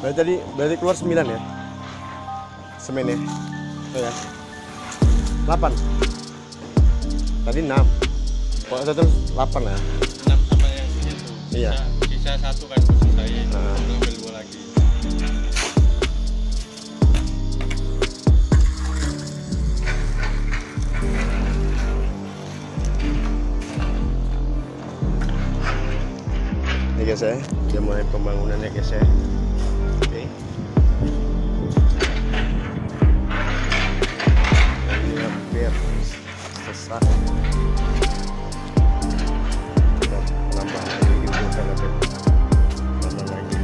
Berarti keluar 9 ya? Semen ya? Oh ya? 8. Tadi 6. Pokoknya total 8 ya? 6 sama yang itu. Iya. Sisa 1 kan selesai. Ngambil 2 lagi. Ini guys ya, dia mulai pembangunan ya guys ya. Oke. Ini hampir selesai. Nambah lagi gitu kan ada. Nambah lagi.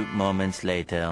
few moments later.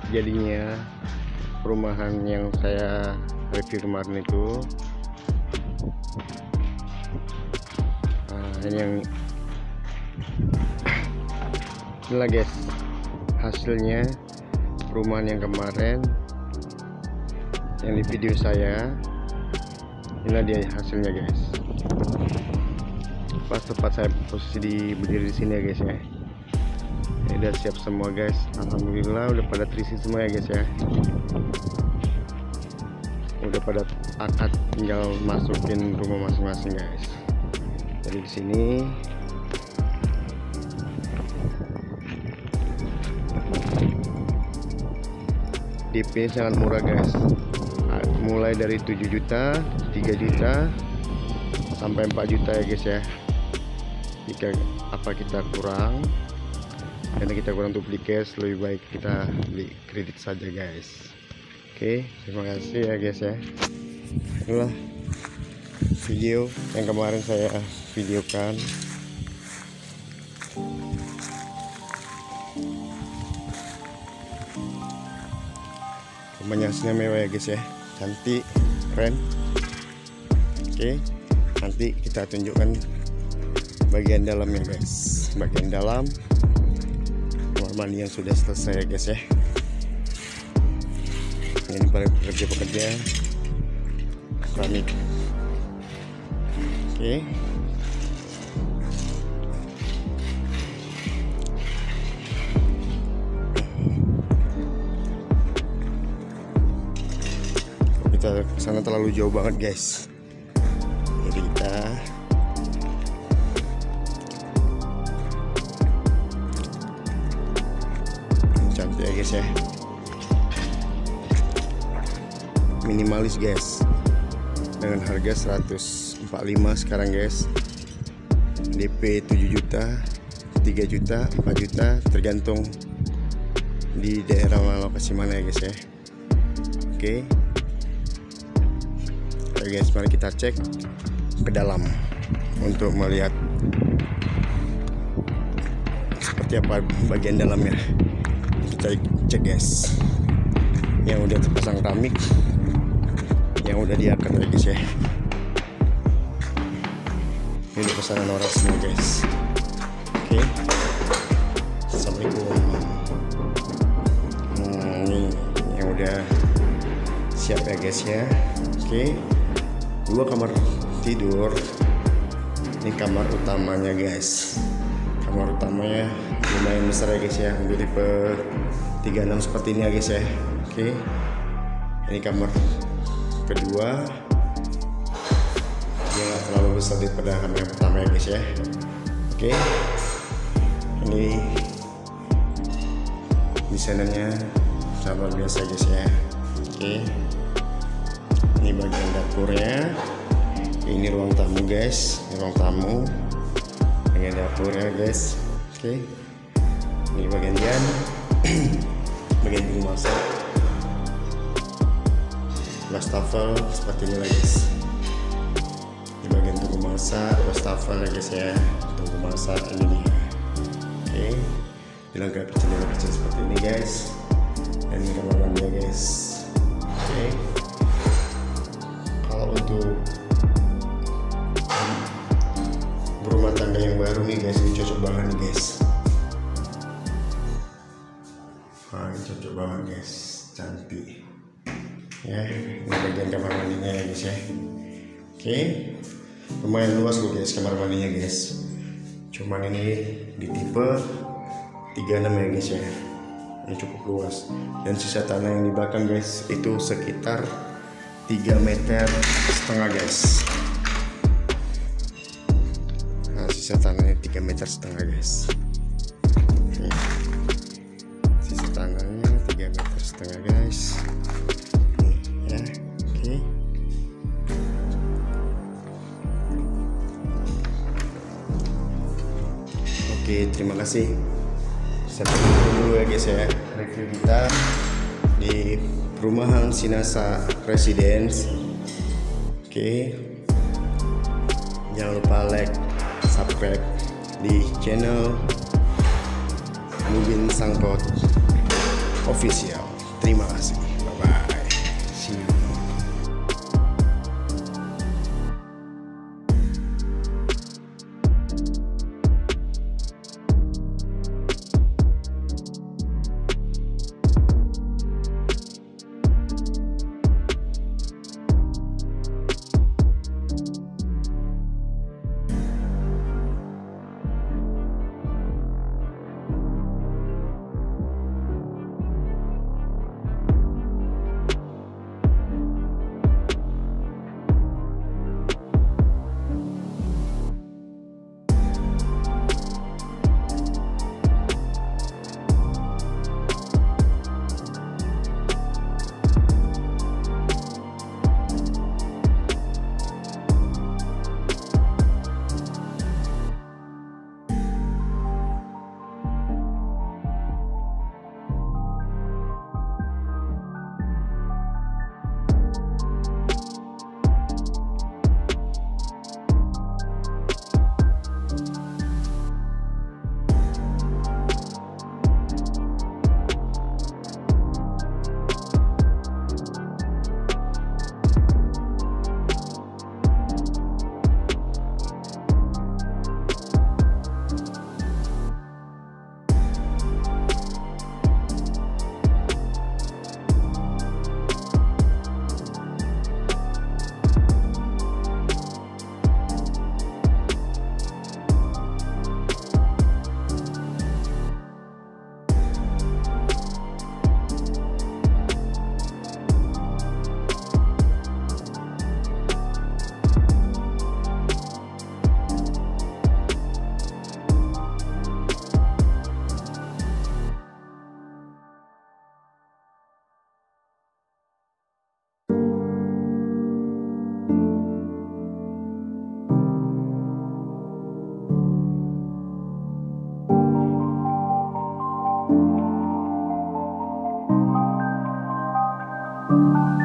jadinya perumahan yang saya review kemarin itu. Ini yang inilah guys hasilnya perumahan yang kemarin yang di video saya. Inilah dia hasilnya guys. Pas tepat saya posisi berdiri di sini ya guys ya. Ini udah siap semua guys. Alhamdulillah udah pada terisi semua ya guys ya. Udah pada akad, tinggal masukin rumah masing-masing guys. Jadi di sini DP sangat murah guys. Mulai dari 7 juta, 3 juta sampai 4 juta ya guys ya. Jika apa kita kurang, karena kita kurang untuk beli cash, lebih baik kita beli kredit saja guys. Oke, terima kasih ya guys ya. Inilah video yang kemarin saya videokan. Rumahnya hasilnya mewah ya guys ya, cantik, keren. Oke, nanti kita tunjukkan bagian dalamnya guys. Bagian dalam kamar mandi yang sudah selesai ya guys ya. Ini para pekerja-pekerja keramik. Oke. Kita kesana terlalu jauh banget guys. Jadi kita cantik ya guys ya. Minimalis guys. Dengan harga 145 sekarang guys. DP 7 juta, 3 juta, 4 juta tergantung di daerah lokasi mana ya guys ya. Oke. Oke guys, mari kita cek ke dalam untuk melihat seperti apa bagian dalamnya. Kita cek guys. Yang udah terpasang keramik, yang udah diangkat ya guys ya. Ini udah pesanan orang semua guys. Oke. Assalamualaikum. Ini yang udah siap ya guys ya. Oke. 2 kamar tidur. Ini kamar utamanya guys. Kamar utamanya lumayan besar ya guys ya, untuk tipe 36 seperti ini ya guys ya. Oke. Ini kamar kedua, dia nggak terlalu besar daripada kamar yang pertama ya guys ya. Oke. Ini desainnya sangat luar biasa guys ya. Oke. Ini bagian dapurnya. Ini ruang tamu guys. Ini ruang tamu. Bagian dapurnya guys. Oke. Ini bagian bagian tunggu masak. Wastafel seperti ini lah guys. Di bagian tunggu masak, wastafel ya guys ya. Tunggu masak ini dia. Oke. Dilengkapi jendela kecil seperti ini guys. Dan ini kamar mandi ya guys. Oke. Kalau untuk berumah tangga yang baru nih guys, ini cocok banget nih guys. Wah, ini cocok banget guys, cantik. Ya, ini bagian kamar mandinya ya guys ya. Oke, lumayan luas loh guys kamar mandinya guys. Cuman ini di tipe 36 ya guys ya. Ini cukup luas. Dan sisa tanah yang di belakang guys itu sekitar 3,5 meter guys. Nah, sisa tanahnya 3,5 meter guys. Nih. Sisa tanahnya 3,5 meter guys. Nih, ya, oke. Oke, terima kasih. Sampai dulu ya guys ya review kita di perumahan Sinasa Residence. Oke. Jangan lupa like, subscribe di channel Mungkin Sangkot Official. Terima kasih. Bye bye. See you. Thank you.